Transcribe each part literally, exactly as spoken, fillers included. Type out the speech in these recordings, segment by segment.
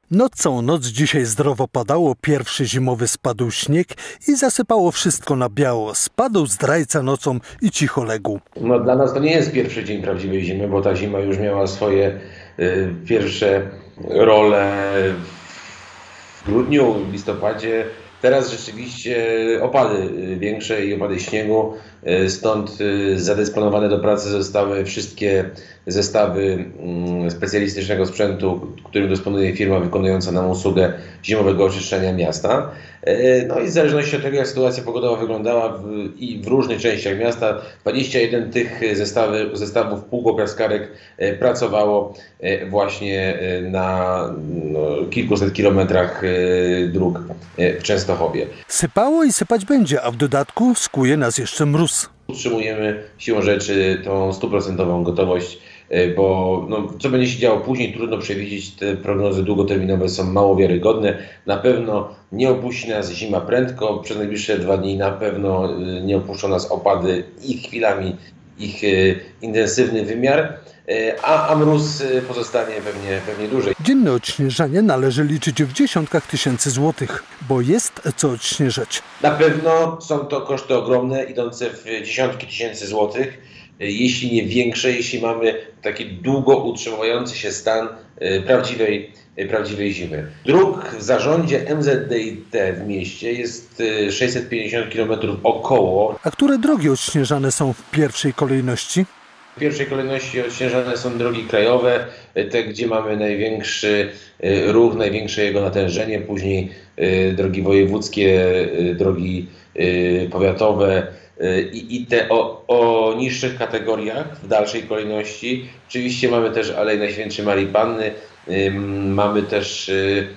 No całą noc dzisiaj zdrowo padało, pierwszy zimowy spadł śnieg i zasypało wszystko na biało. Spadł zdrajca nocą i cicho legł. No, dla nas to nie jest pierwszy dzień prawdziwej zimy, bo ta zima już miała swoje y, pierwsze role w grudniu, w listopadzie. Teraz rzeczywiście opady większe i opady śniegu, stąd zadysponowane do pracy zostały wszystkie zestawy specjalistycznego sprzętu, którym dysponuje firma wykonująca nam usługę zimowego oczyszczania miasta. No i w zależności od tego, jak sytuacja pogodowa wyglądała w, i w różnych częściach miasta, dwadzieścia jeden tych zestawy, zestawów półgłopiaskarek pracowało właśnie na no, kilkuset kilometrach dróg w Częstochowie. Sypało i sypać będzie, a w dodatku skuje nas jeszcze mróz. Utrzymujemy siłą rzeczy tą stuprocentową gotowość, bo no, co będzie się działo później, trudno przewidzieć. Te prognozy długoterminowe są mało wiarygodne. Na pewno nie opuści nas zima prędko, przez najbliższe dwa dni na pewno nie opuszczą nas opady i chwilami ich intensywny wymiar, a, a mróz pozostanie pewnie, pewnie dłużej. Dzienne odśnieżanie należy liczyć w dziesiątkach tysięcy złotych, bo jest co odśnieżać. Na pewno są to koszty ogromne, idące w dziesiątki tysięcy złotych, jeśli nie większe, jeśli mamy taki długo utrzymujący się stan prawdziwej, prawdziwej zimy. Dróg w zarządzie M Z D I T w mieście jest sześćset pięćdziesiąt kilometrów około. A które drogi odśnieżane są w pierwszej kolejności? W pierwszej kolejności odśnieżane są drogi krajowe, te gdzie mamy największy ruch, największe jego natężenie, później drogi wojewódzkie, drogi powiatowe i, i te o, o niższych kategoriach w dalszej kolejności. Oczywiście mamy też Alej Najświętszej Marii Panny, mamy też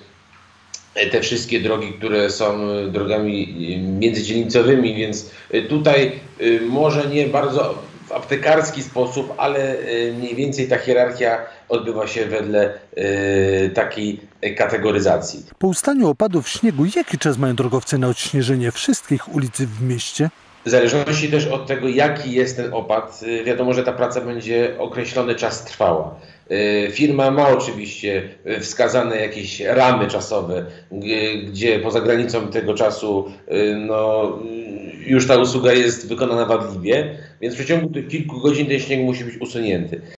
te wszystkie drogi, które są drogami międzydzielnicowymi, więc tutaj może nie bardzo w aptekarski sposób, ale mniej więcej ta hierarchia odbywa się wedle y, takiej kategoryzacji. Po ustaniu opadów śniegu, jaki czas mają drogowcy na odśnieżenie wszystkich ulic w mieście? W zależności też od tego, jaki jest ten opad, wiadomo, że ta praca będzie określony czas trwała. Firma ma oczywiście wskazane jakieś ramy czasowe, gdzie poza granicą tego czasu no, już ta usługa jest wykonana wadliwie, więc w przeciągu tych kilku godzin ten śnieg musi być usunięty.